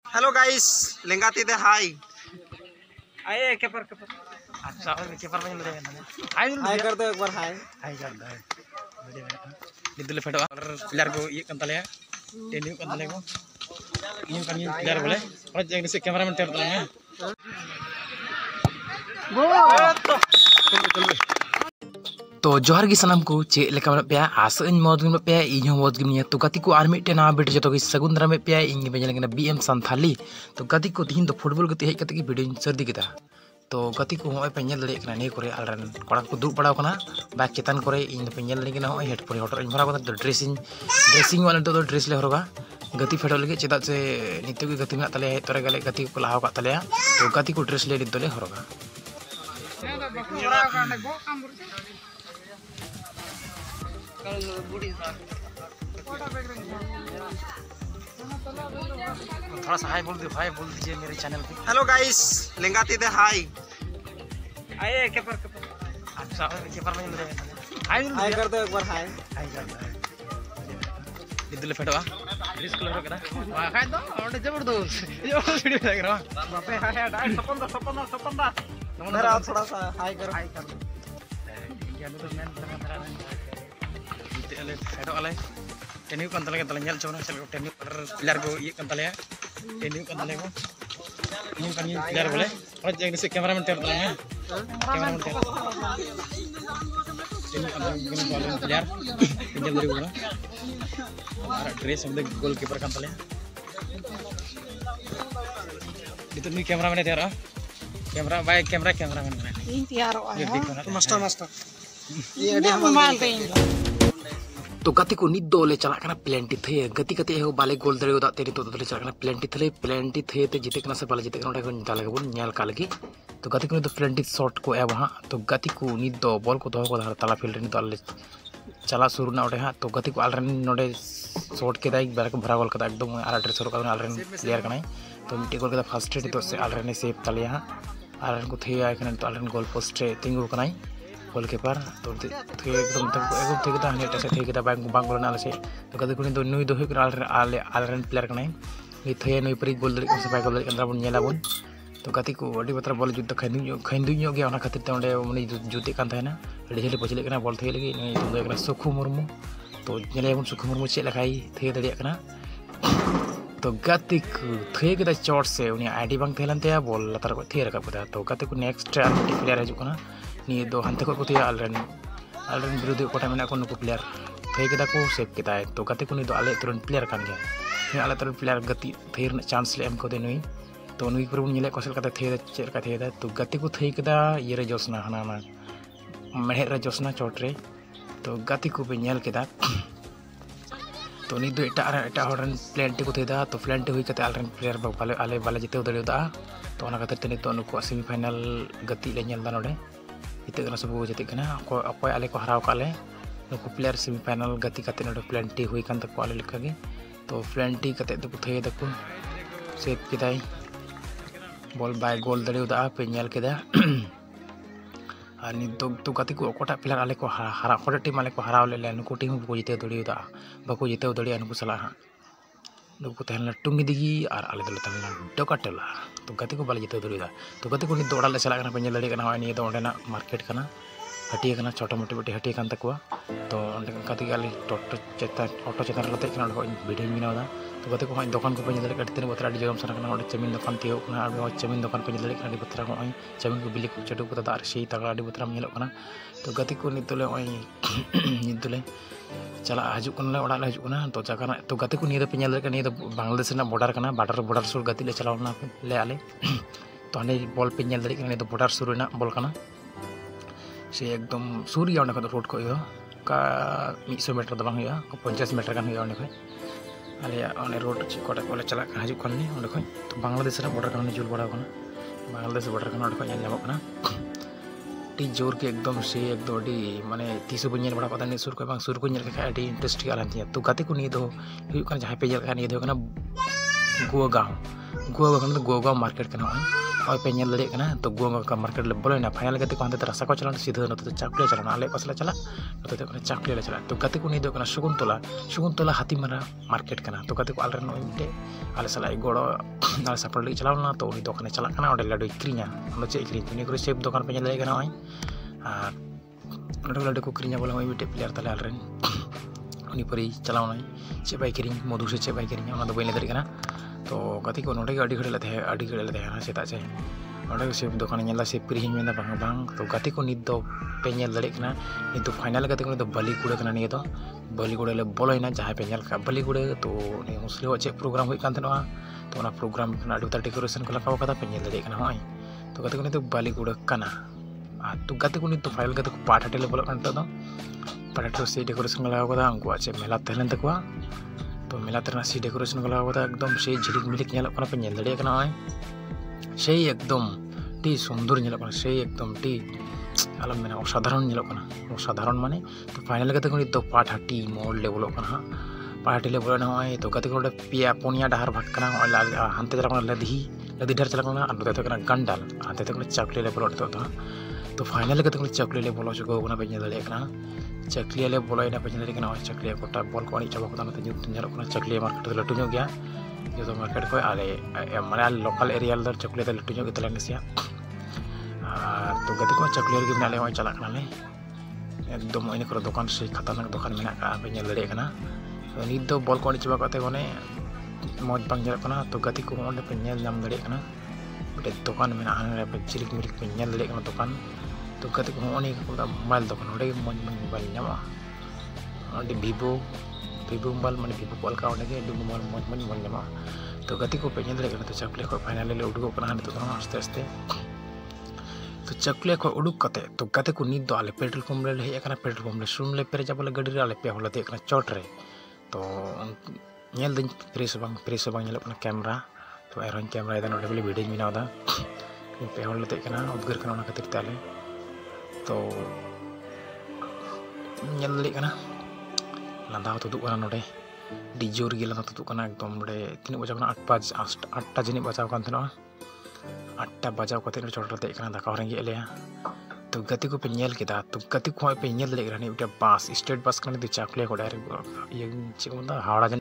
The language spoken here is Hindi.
हेलो गाइस लेंगाती दे हाय आए केपर केपर अच्छा केपर में ले हाय कर दो एक बार हाय कर दो वीडियो में निदुले फेडो और प्लेयर को ये kan tale ya ini kan tale ko ini kan player boleh और एक से कैमरामैन टेप तले है तो जोहार गी सनाम को चे लेका मे पे आस इन मौज में पे इन मौज गिमिया तो गति को आर्मी टेना बेट जो तो सगुंदरा में पे इन बेजल बीएम संथाली तो गति को तीन तो फुटबॉल गति हेज कते की वीडियो सर्दी केदा तो गति को होय पे नेल दड़े कना ने करे आलरन कोड़ा को दुब पड़ाव कना बैक चेतन करे इन पे नेल लगे ना होय हेडफोन हॉटर इन भरा को तो ड्रेसिंग वाला तो ड्रेस ले हरोगा गति फेडो लगे चेदा से नित्य की गति में तले तोरे गले गति को लाव का तले तो गति को ड्रेस ले नितले हरोगा थोड़ा सा हाय बोल दीजिए मेरे चैनल पे। हेलो गाइस लेंगाती दे हाय आए केपर केपर अच्छा केपर में ले हाय कर दो एक बार हाय कर दो निदुले फेडो रिस्क लो करा खाय दो ओडे जबरदस्त वीडियो लग रहा बापे हाय सपन दा मेरा थोड़ा सा हाय कर दो क्या तो मैं तेरे फेडो वाले टेनिव kan tale tale nyel chona chal टेनिव प्लेयर को ये kan tale ya टेनिव kan tale ko ini kan player boleh और एक से कैमरामैन टेप तले है कैमरामैन टेप टेनिव kan tale player pinjam dari bola और ड्रेस हम goalkeeper kan tale itu nih cameraman तेरा camera by cameraman ini tiaro ah master ये अभी हम मानते तो गति को निद दोले चला करना प्लेंटी थे गति गति हो बाले गोल दरे उदा तेरी तो दोले चला करना प्लेंटी थे ते जीते करना से बाले जीते करना उठा डाले के बोल न्याल काल की तो गति को तो प्लेंटी शॉट को है वहाँ तो गति को निद दो बॉल को दो को ताला फील्ड निद आले चला शुरू ना उठे हाँ तो गति को आलरन नोडे शॉट के दाई बारे को भरा गोल का एकदम आलर शुरू करना आलरन प्लेयर करना तो मिट्टी गोल का फर्स्ट रेट तो से आलरन सेफ ताले यहाँ आलरन को थे आए करना तो आलरन गोल पोस्ट तिंगु करना गोलकीपर तो एकदम थे kita hanya tes थे kita bang bola nala se to kata kuning to nui do hik alren player kanai ni the nui peri gol dari sampai gol dari kan rabun nyela bun to kati ko adi batra bola jutta khaindu nyo ge ona khatir te onde mani juti kan thayna adi heli pochle kana bol the lagi ni to kana sukhu murmu to nyela bun sukhu murmu che lakai the dari kana तो गति थे kita short से उन्हें आईडी बंग थेलन ते बॉल लतार को थे रखा पता तो गति को नेक्स्ट आर्मी प्लेयर है जो ना नी दो हंते को थे आलरन विरोधी कोटा में को नुको प्लेयर थे kita को सेव kita है तो गति को नी दो आले तुरंत प्लेयर kan गया ni आले तुरंत प्लेयर गति थे न चांस ले एम को दे नुई तो नुई पर उन कौशल का थे चेर का थे तो गति को थे kita ये रे जोसना हना ना मेहर रे जोसना चोट रे तो गति को पे नेल केदा तो नी दो एटा हॉर्न प्लेंटी को थेदा तो प्लेंटी हुई कते आलरन प्लेयर बाले आले बाले जिते दड़ियोदा तो ओना कते तनी तो नुको सेमीफाइनल गति ले नेल दा नोडे इते कना सब जते कना अकोय आले को हराव काले नुको प्लेयर सेमीफाइनल गति कते नोडे प्लेंटी हुई कान तको आले लेका गे तो प्लेंटी कते दको थे दको सेव केदाई बॉल बाय गोल दड़ियोदा पे नेल केदा अनि तो गति को कोटा प्लेयर आले को हरा कोटा टीम आले को हराव ले नुको टीम को जीते दड़ियोदा बाको जीते दड़िया नुको सला नुको तहला टुंगी दिगी और आले दल तहला डोकाटला तो गति को बाले जीते दड़ियोदा तो गति को नि दौड़ा ले चला करना पेंजल दड़ी करना होय नि तो ओंडेना मार्केट करना हटिया करना छोटा मोटी बेटी हटिया कान तकवा तो ओंडे गति गाली ऑटो चेतन लते करना वीडियो बनावदा तो गति को दुकान को पेंजल दड़ी कटिते बतरा डी जगम सना करना ओंडे चमीन दुकान तियो करना और चमीन दुकान पेंजल दड़ी करना बतरा को चमीन को बिली को चटू को दार से तगड़ा डी बतरा मिलो करना तो गति को नितले नितले चला हजू कना ओड़ा ले हजू कना तो जाकना तो गति को निये पेंजल दड़ी निये बांग्लादेश ना बॉर्डर कना बॉर्डर सुर गति ले चलावना ले आले तो हने बॉल पेंजल दड़ी कना तो बॉर्डर सुर ना बॉल कना से एकदम सूर्य ओंडे रोड को का 100 मीटर दबांग हुआ 50 मीटर गान हुआ ओंडे आले ओने रोड कोटा को चला हजू कन ने ओंडे तो बांग्लादेश बॉर्डर कना जुल बड़ा कना बांग्लादेश बॉर्डर कना ओंडे को नेल कना टी जोर के एकदम से एकदम अडी माने तीसो बन बड़ा पता नहीं सुर को बांग सुर को नेल का अडी इंटरेस्ट के आलती तो गति को नहीं दो जहाँ पे जल का नहीं दो गुआ गाँव तो गुआ गाँव मार्केट करना और पे nyel dare kana to gua ka market le boleh na final gati ko hante rasa ko chalan sidha note to chakle chalan ale pasla chala note to kana chakle le chala to gati ko ni do kana Shakuntala Hatimara market kana to gati ko alre no inde ale sala goro ale sapar le chala na to ni do kana chala kana ode ladu ikrinya ando che ikrin ni ko sep do kana pe nyel dare kana oi ode ladu ko ikrinya bola oi bite player tale alre uni pori chala nai che bai kiring modu se che bai kiring ona do bai le dare kana तो गति को नोटे अड़ी घड़ी लेते हैं सेता से नोटे सेब दुकान नेला सेब किरिहिं मेंदा बांग बांग तो गति को निद दो पे नेल दड़े कना निद तो फाइनल गति को तो बलीगुड़ा कना निये तो बलीगुड़ा ले बोलोइना जहां पे नेल का बलीगुड़ा तो ने मुस्लिम चे प्रोग्राम हुई कान तनवा तो ना प्रोग्राम ना अड़ी उतार डेकोरेशन को लगाव कदा पे नेल दड़े कना होय तो गति को तो बलीगुड़ा कना तो गति को निद तो फाइनल गति को पाठ हटे ले बोलो कान तो पाठ से डेकोरेशन लगाव कदा अंको चे मेला तहलन तकवा तो मेला तरना सी डेकोरेशन को लगावता एकदम से झिलिक मिलिक ñelok kana pe ñel dare kana ay sei एकदम टी सुंदर ñelok kana sei एकदम टी alam mena অসাধারণ ñelok kana অসাধারণ মানে তো ফাইনাল গতে কোনি তো পাঠাটি মোড লেভেল kana पार्टी ले बोले ना तो गति को पिया पुनिया डहार भाग kana hanते जरा kana लदी डर चला kana अंदर तो kana गंडल hanते तो चकले ले बोलो तो फाइनल गते कोनी चकले ले बोलो चको kana पे ñel dare kana चकलिया ले बोलो ina पे ñel dare kana चकलिया कोटा बॉल को ani चबा को ना तो ñelok kana चकलिया मार्केट तो लटू गया जो तो मार्केट को आले माने लोकल एरिया दर चकलिया तो लटू गया तले नसिया तो गति को चकलिया के नाले होय चला kana ले एकदम इन को दुकान से खतरनाक दुकान मेना का पे ñel dare kana तो निद दो बॉल को ani चबा कते कोने मौज बांग ñelok kana तो गति को ओंडे पे ñel नाम dare kana बटे दुकान मेना आने पे चिलिक मिलिक पे ñel dare kana दुकान तो गति को ओनी को मोबाइल दुकान ओडे मोबाइल ᱧᱟᱢᱚᱜᱼᱟ ओंडे वीवो मोबाइल माने वीवो कॉल का ओंडे के मोबाइल ᱧᱟᱢᱚᱜᱼᱟ तो गति को पे ñel dare kana तो चकले को फाइनल ले उडुको kana तो आस्ते आस्ते तो चकले को उडुक कते तो गति को निद दो आले पेट्रोल पंप ले हेय kana पेट्रोल पंप ले सुन ले पेरेजा बोले गाड़ी रे आले पे होलते kana चोट रे तो ñel दिन फ्रेश बांग ñelok kana कैमरा तो एरन कैमरा इधर ओडे बोले वीडियो मिना दा पे होलते kana उद्गर kana ओना खातिर ताले तो ñel dare kana लांदा तो दुक kana नोडे डिजोर गे लांदा तो kana एकदम बड़े तीन बजा kana 8 जनी बजाव कान थनो 8 बजाव कते चोटते kana दाका रेंगे लेया तो गति को पे ñel केदा तो गति को पे ñel दरे kana उटे बस स्टेट बस kana दि चाकले को डायरेक्ट ये चिकमदा हावड़ा जनी